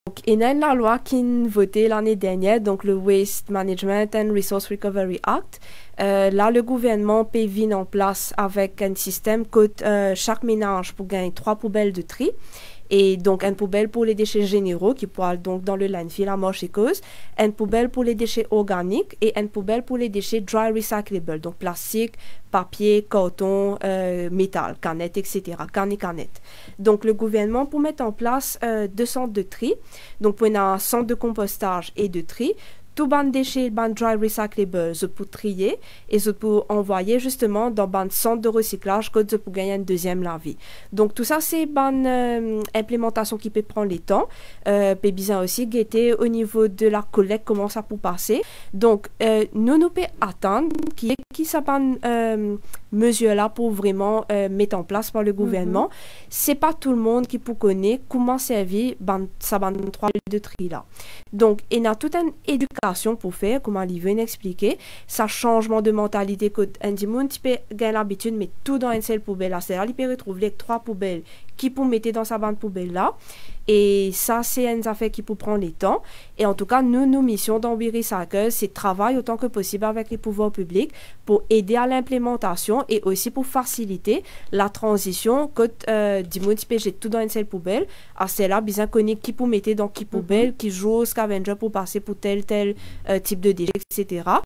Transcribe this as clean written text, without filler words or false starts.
il y a une loi qui a voté l'année dernière, donc le Waste Management and Resource Recovery Act. Là, le gouvernement peut venir en place avec un système que chaque ménage pour gagner 3 poubelles de tri. Et donc, une poubelle pour les déchets généraux qui pourra donc dans le landfill à marche et cause, une poubelle pour les déchets organiques et une poubelle pour les déchets dry recyclable, donc plastique, papier, carton, métal, canettes, etc. Cannes et canettes. Donc, le gouvernement pour mettre en place 2 centres de tri, donc pour un centre de compostage et de tri, tout ban déchets, ban dry recyclable, je peux trier et je peux envoyer justement dans ban centre de recyclage que je peux gagner une deuxième la vie. Donc tout ça c'est ban implémentation qui peut prendre les temps, peut bien aussi guetter au niveau de la collecte comment ça peut passer. Donc nous peut attendre qui ça ban mesure là pour vraiment mettre en place par le gouvernement. C'est pas tout le monde qui peut connaître comment servir ça ban 3 de tri là. Donc il y a toute une éducation pour faire, comment il veut expliquer, ça changement de mentalité que un monde qui peut gagner l'habitude mais tout dans une seule poubelle là, c'est-à-dire il peut retrouver les 3 poubelles qui peut mettre dans sa bande poubelle là. Et ça, c'est une affaire qui peut prendre les temps. Et en tout cas, nos missions dans We Recycle, c'est de travailler autant que possible avec les pouvoirs publics pour aider à l'implémentation et aussi pour faciliter la transition que du monde qui jette tout dans une seule poubelle. À celle-là, bien connu qui peut mettre dans qui poubelle, qui joue au scavenger pour passer pour tel type de déchets, etc.